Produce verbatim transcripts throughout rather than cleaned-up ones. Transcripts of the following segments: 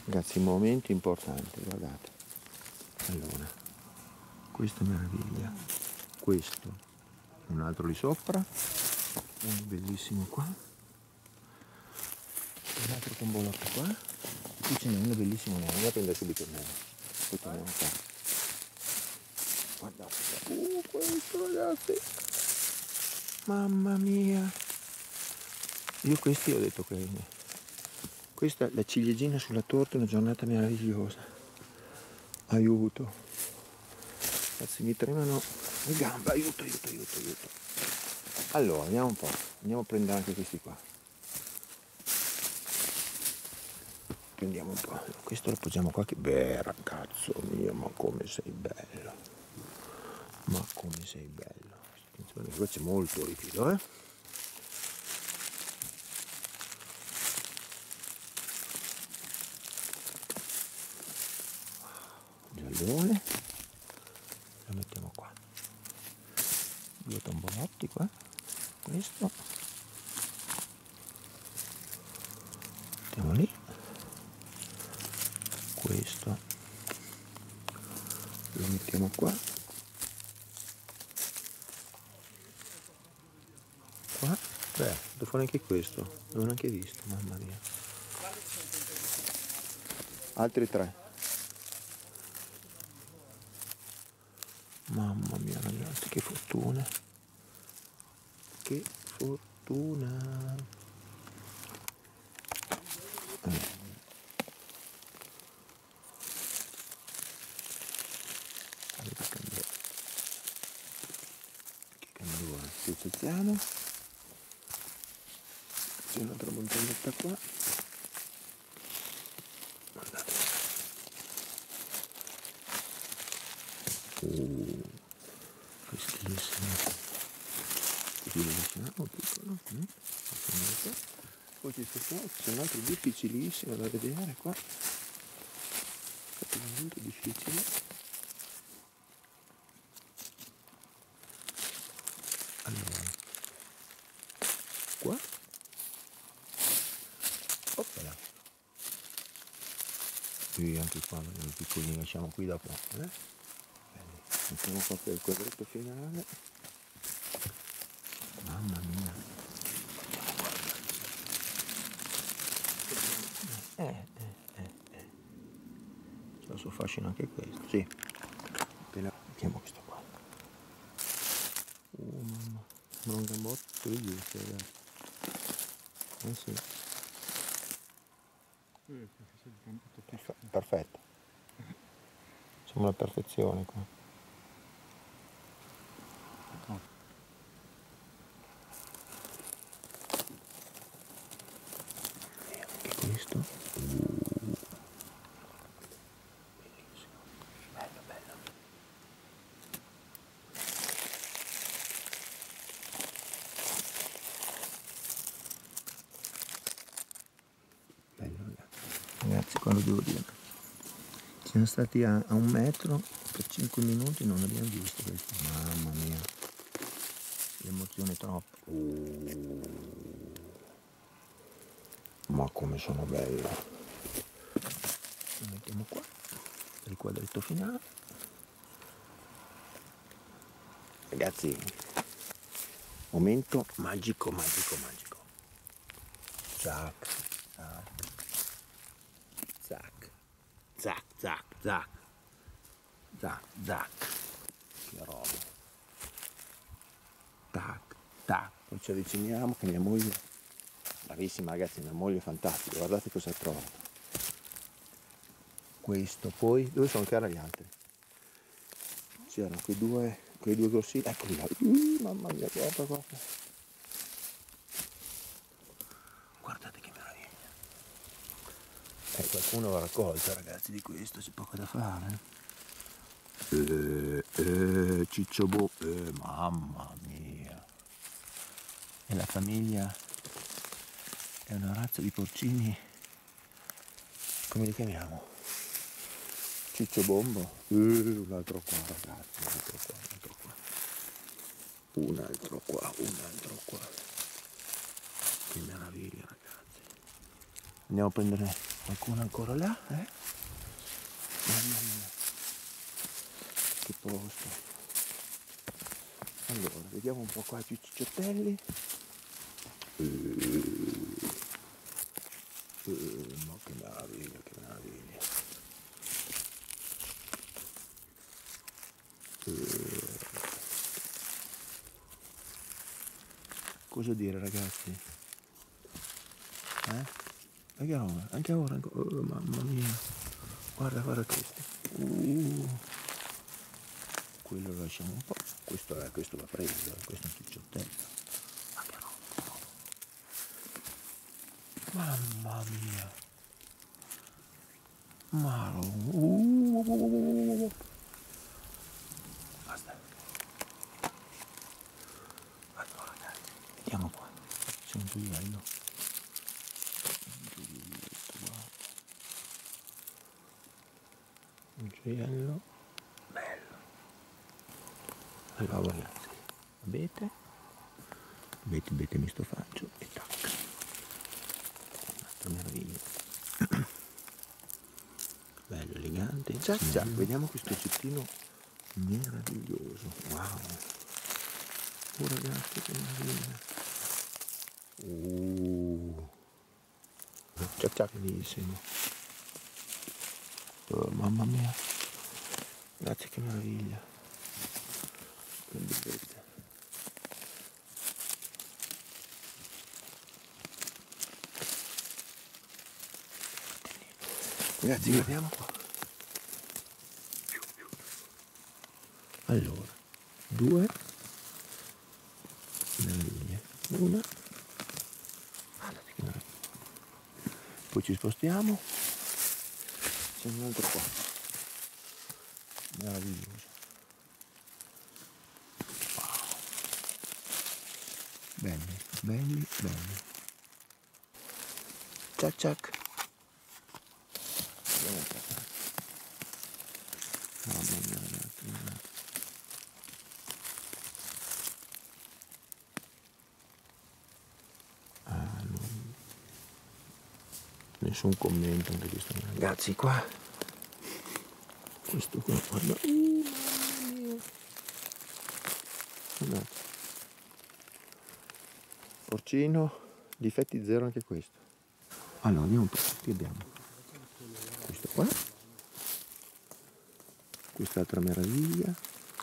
Ragazzi, momento importante, guardate. Allora, questa meraviglia, questo, un altro lì sopra, uno bellissimo qua, un altro con bolotto qua, qui ce n'è uno bellissimo nero, andiamo a prendere subito il nero, poi torniamo qua. Guardate, uh, questo ragazzi, mamma mia, io questi ho detto che questa, la ciliegina sulla torta, una giornata meravigliosa. Aiuto. Ragazzi, mi tremano le gambe. Aiuto, aiuto, aiuto, aiuto. Allora, andiamo un po'. Andiamo a prendere anche questi qua. Prendiamo un po'. Questo lo appoggiamo qua. Che beh, ragazzo mio, ma come sei bello. Ma come sei bello. Attenzione, qua c'è molto liquido, eh. Giallone, lo mettiamo qua, due tombolotti qua, questo mettiamo lì, questo lo mettiamo qua, qua, beh, devo fare anche questo, non l'ho neanche visto, mamma mia, altri tre. Mamma mia ragazzi, che fortuna, che fortuna. Eh. Che cambia, che cambia, pizzazziamo, c'è un'altra montagnetta qua, guardate, uh, freschissimo. Così lo lasciamo piccolo, mm? Poi ci spostiamo, ci sono altri difficilissimi da vedere qua, molto difficile. Allora, qua, oppala, qui anche qua, i piccolini lasciamo qui dopo, eh? Mettiamo qua per il quadretto finale. Mamma mia. Eh, eh, eh, eh. C'è il suo fascino anche questo, sì. Appena mettiamo questo qua. Oh mamma, sembra un gambotto di giusto, ragazzi. Eh sì. Perfetto. Siamo alla perfezione qua. Anche questo. Uh. Bellissimo. Bello, bello. Bello ragazzi. Ragazzi, qua lo devo dire. Siamo stati a, a un metro per cinque minuti, non abbiamo visto questo. Mamma mia. L'emozione troppo. Uh. Ma come sono bello. Lo mettiamo qua, il quadretto finale. Ragazzi, momento magico, magico, magico. Zac, zac, zac, zac, zac, zac, zac, zac. Che roba. Tac, tac. Poi ci avviciniamo che mia moglie, bravissima ragazzi, mia moglie è fantastica, guardate cosa ha trovato. Questo, poi, dove sono ancora gli altri? C'erano quei due, quei due grossi, eccoli là, uh, mamma mia, guarda, guarda. Guardate che meraviglia. Eh, qualcuno l'ha raccolta ragazzi di questo, c'è poco da fare. Eh, eh, Cicciobò, eh, mamma mia. E la famiglia è una razza di porcini, come li chiamiamo? Cicciobombo, uh, un altro qua ragazzi, un altro qua, un altro qua, un altro qua, un altro qua, che meraviglia ragazzi. Andiamo a prendere Qualcuno ancora là, eh? Mamma mia, che posto. Allora, vediamo un po' qua più cicciottelli. Uh, uh, ma che meraviglia, che meraviglia. Uh. Cosa dire, ragazzi? Eh? Anche ora, anche ora, anche... Oh, mamma mia. Guarda, guarda questi. Uh. Quello lo lasciamo un po'. Questo, è, questo va preso, questo è un cicciottello. Anche no. Mamma mia. Maro. Uh. Basta. Allora, ragazzi, vediamo qua. C'è un gioiello. Un gioiello bello. Allora, ragazzi, abete, abete, abete mi sto faccio e tac. Un'altra meraviglia. Bello, elegante. Ciao, ciao. Vediamo questo oggettino meraviglioso. Wow. Oh, ragazzi, che meraviglia. Oh. Ciao, ciao, bellissimo. Oh, mamma mia. Grazie, che meraviglia. Che bellezza. Ragazzi, guardiamo qua. Allora, due meraviglie. Una. Guardate che meraviglia. Poi ci spostiamo. C'è un altro qua. Meraviglioso. Wow. Belli, belli, belli. Ciao, ciao. Mamma mia, ragazzi, guardate. Ah, non... nessun commento anche questo. Ragazzi, qua. Questo qua, guarda. Uh, mamma mia. Guardate. Porcino, difetti zero anche questo. Allora, andiamo un po'. Qui abbiamo questo qua. Quest'altra meraviglia.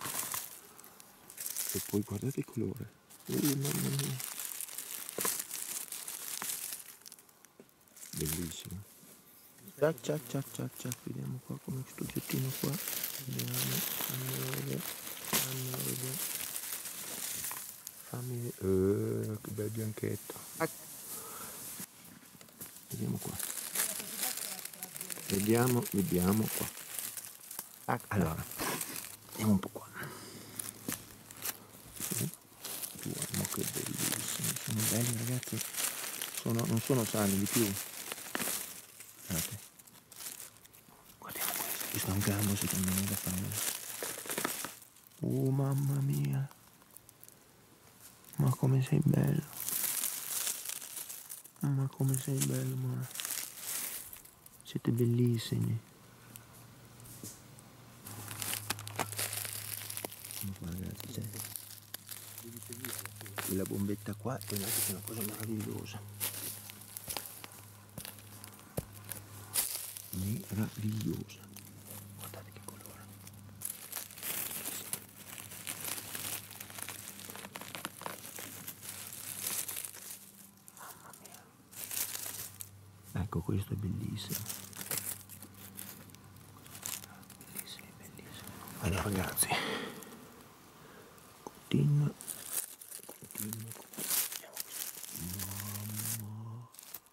E poi guardate il colore. Uh, mamma mia. Bellissimo. Ciao, ciao, ciao, ciao, ciao. Vediamo qua come questo oggettino qua. Vediamo, fammelo vedere. Fammelo vedere. Fammi vedere. Uh, che bel bianchetto. Ah. Vediamo qua. Vediamo, vediamo qua. Ah, allora, vediamo un po' qua. Guarda che bellissimi, sono belli, ragazzi, sono, non sono sani di più. Guardate, guardiamo questo, questo è un gambo secondo me da fare. Oh mamma mia, ma come sei bello, ma come sei bello, ma siete bellissimi. Ragazzi, c'è quella bombetta qua, guardate che è una cosa meravigliosa. Meravigliosa. Guardate che colore. Mamma mia. Ecco, questo è bellissimo. Bellissimo, bellissimo. Allora ragazzi, continua, continua, mamma,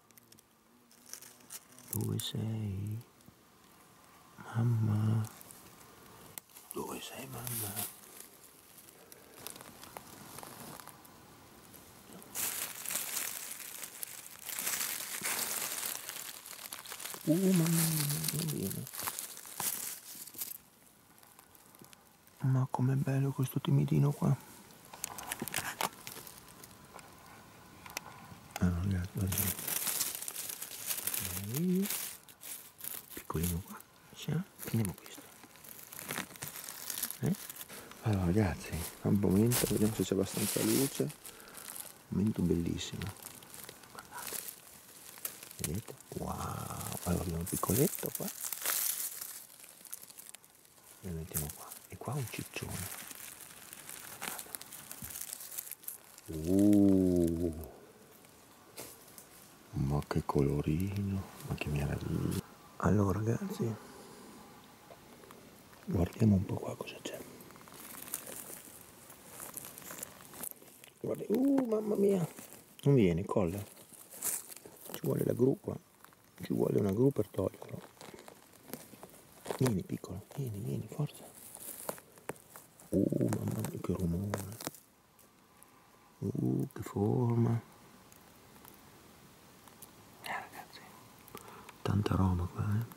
dove sei? Mamma, dove sei mamma? Uh, mamma mia, non viene. Ma com'è bello questo timidino qua. Ah, ragazzi, guardate. piccolino qua. Prendiamo questo. Eh? Allora ragazzi, un momento, vediamo se c'è abbastanza luce. Un momento bellissimo. Guardate. Vedete? Wow! Allora abbiamo un piccoletto qua. E lo mettiamo qua. E qua un ciccione. Uh, ma che colorino, ma che meraviglia. Allora ragazzi, guardiamo un po' qua cosa c'è. Guarda, uh, mamma mia, non viene, colla. Ci vuole la gru qua, ci vuole una gru per toglierlo. Vieni piccolo, vieni, vieni, forza. Uh, mamma mia, che rumore. Uh, che forma. Eh ragazzi, tanta roba qua, eh.